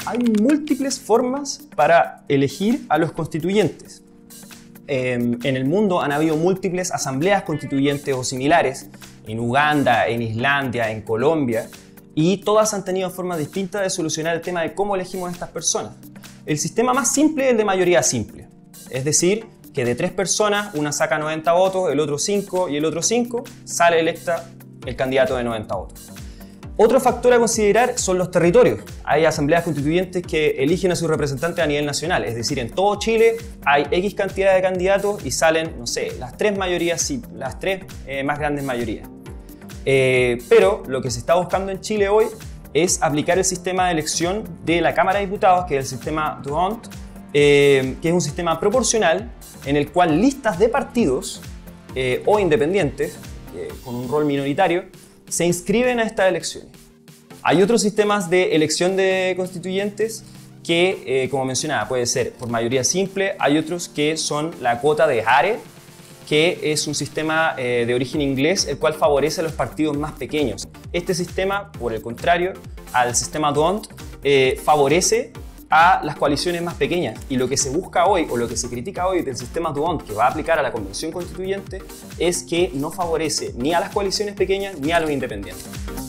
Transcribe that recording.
hay múltiples formas para elegir a los constituyentes. En el mundo han habido múltiples asambleas constituyentes o similares, en Uganda, en Islandia, en Colombia, y todas han tenido formas distintas de solucionar el tema de cómo elegimos a estas personas. El sistema más simple es el de mayoría simple, es decir, que de 3 personas, una saca 90 votos, el otro 5 y el otro 5, sale electa el candidato de 90 votos. Otro factor a considerar son los territorios. Hay asambleas constituyentes que eligen a sus representantes a nivel nacional, es decir, en todo Chile hay X cantidad de candidatos y salen, no sé, las 3 mayorías, las 3 más grandes mayorías. Pero lo que se está buscando en Chile hoy es aplicar el sistema de elección de la Cámara de Diputados, que es el sistema D'Hondt, que es un sistema proporcional en el cual listas de partidos o independientes, con un rol minoritario, se inscriben a estas elecciones. Hay otros sistemas de elección de constituyentes que, como mencionaba, puede ser por mayoría simple. Hay otros que son la cuota de Hare, que es un sistema de origen inglés, el cual favorece a los partidos más pequeños. Este sistema, por el contrario, al sistema D'Hondt, favorece a las coaliciones más pequeñas. Y lo que se busca hoy, o lo que se critica hoy del sistema D'Hondt que va a aplicar a la Convención Constituyente, es que no favorece ni a las coaliciones pequeñas ni a los independientes.